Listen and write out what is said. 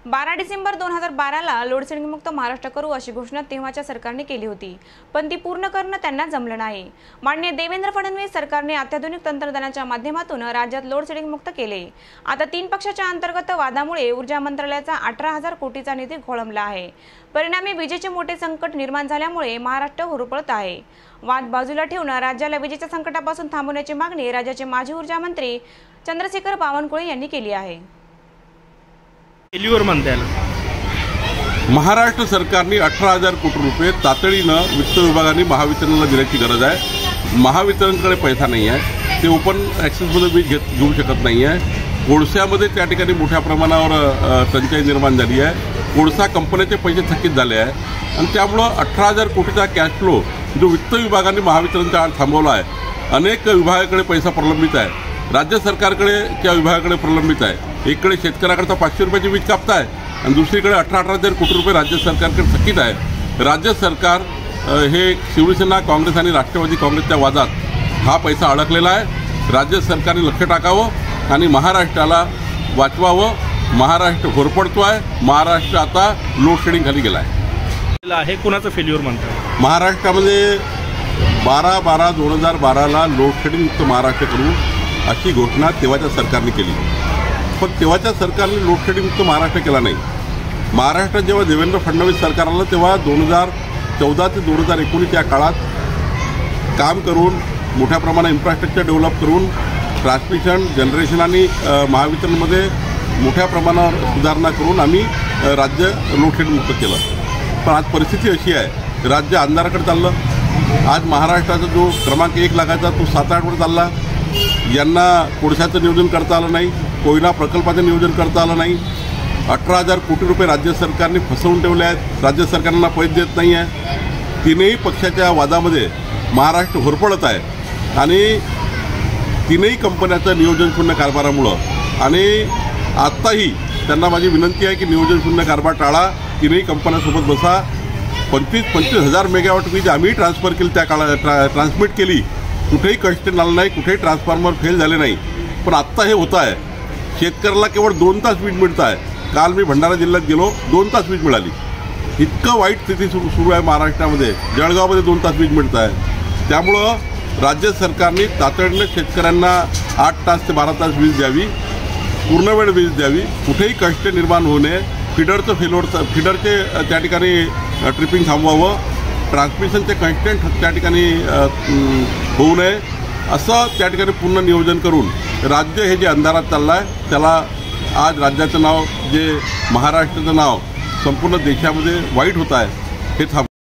12 December 2012ला load shedding मुक्त महाराष्ट्र करू अशी घोषणा तेव्हाच्या सरकारने केली होती, पण ती पूर्ण करणं त्यांना जमलं नाही। माननीय देवेंद्र फडणवीस सरकारने अत्याधुनिक तंत्रज्ञानाच्या माध्यमातून राज्यात लोडशेडिंग मुक्त केले। आता 3 पक्षाच्या अंतर्गत वादामुळे ऊर्जा मंत्रालयाचा 18,000 कोटीचा निधी खोळंबला आहे। परिणामी विजेचे मोठे संकट निर्माण झाल्यामुळे महाराष्ट्र होरपळत आहे। वाद बाजूला ठेवून राज्याला विजेच्या संकटापासून थांबवण्याची मागणी राज्याचे माजी ऊर्जा मंत्री चंद्रशेखर बावनकुळे यांनी केली आहे। महाराष्ट्र सरकारने 18,000 कोटी रुपये तातडीनं वित्त विभागाने महावितरणला दिल्याची गरज आहे। महावितरणकडे पैसा नाही आहे, ते ओपन ॲक्सेसमध्ये वीज घेऊ शकत नाही आहे। कोळशामध्ये त्या ठिकाणी मोठ्या प्रमाणावर टंचाई निर्माण झाली आहे। कोळसा कंपन्याचे पैसे थकीत झाले आहे आणि त्यामुळं 18,000 कोटीचा कॅश फ्लो जो वित्त विभागाने महावितरणच्या आड थांबवला आहे। अनेक विभागाकडे पैसा प्रलंबित आहे, राज्य सरकारकडे त्या विभागाकडे प्रलंबित आहे। एकडे शेतकऱ्याकडचा 500 रुपयाची वीज कापताय आणि दुसरीकडे 18,000 कोटी रुपये राज्य सरकारकडे थकीत आहे। राज्य सरकार हे शिवसेना, काँग्रेस आणि राष्ट्रवादी काँग्रेसच्या वादात हा पैसा अडकलेला आहे। राज्य सरकारने लक्ष टाकावं आणि महाराष्ट्राला वाचवावं। महाराष्ट्र होरपळतो आहे, महाराष्ट्र आता लोडशेडिंग खाली गेला आहे। कुणाचं फेल्युअर म्हणतात? महाराष्ट्रामध्ये 12/12/2012ला लोडशेडिंग मुक्त महाराष्ट्र करू अशी घोषणा तेव्हाच्या सरकारने केली, पण तेव्हाच्या सरकारने लोडशेडिंग मुक्त महाराष्ट्र केला नाही। महाराष्ट्रात जेव्हा देवेंद्र फडणवीस सरकार आलं तेव्हा 2014 ते 2019 या काळात काम करून मोठ्या प्रमाणात इन्फ्रास्ट्रक्चर डेव्हलप करून ट्रान्समिशन, जनरेशन आणि महावितरणमध्ये मोठ्या प्रमाणावर सुधारणा करून आम्ही राज्य लोडशेडिंग मुक्त केलं। पण आज परिस्थिती अशी आहे, राज्य अंधाराकडे चाललं। आज महाराष्ट्राचा जो क्रमांक 1 लाखाचा तो 7-8वर चालला। यांना कोळशाचं नियोजन करता आलं नाही, कोयना प्रकल्पाचं नियोजन करता आलं नाही। 18,000 कोटी रुपये राज्य सरकारने फसवून ठेवले आहेत, राज्य सरकारला पैसे देत नाही आहे। तीनही पक्षाच्या वादामध्ये महाराष्ट्र होरपळत आहे आणि तीनही कंपन्याचं नियोजन शून्य कारभारामुळं आणि आत्ताही त्यांना माझी विनंती आहे की नियोजन शून्य कारभार टाळा, तीनही कंपन्यांसोबत बसा। 25,000 मेगावॉट वीज आम्ही ट्रान्सफर केली, त्या काळात ट्रान्समिट केली, कुठेही कष्ट आलं नाही, कुठेही ट्रान्सफॉर्मर फेल झाले नाही। पण आत्ता हे होतं आहे, शेतकऱ्याला केवळ 2 तास वीज मिळत आहे। काल मी भंडारा जिल्ह्यात गेलो, 2 तास वीज मिळाली। इतकं वाईट स्थिती सुरू आहे महाराष्ट्रामध्ये। जळगावमध्ये 2 तास वीज मिळत आहे। त्यामुळं राज्य सरकारने तातडीनं शेतकऱ्यांना 8 तास ते 12 तास वीज द्यावी, पूर्णवेळ वीज द्यावी, कुठेही कष्ट निर्माण होऊ नये। फिडरचे त्या ठिकाणी ट्रिपिंग थांबवावं, ट्रान्समिशनचे कन्स्टंट त्या ठिकाणी होऊ नये, असं त्या ठिकाणी पूर्ण नियोजन करून राज्य हे जे अंधारात चाललं आहे त्याला आज राज्याचं नाव जे महाराष्ट्राचं नाव संपूर्ण देशामध्ये वाईट होत आहे हे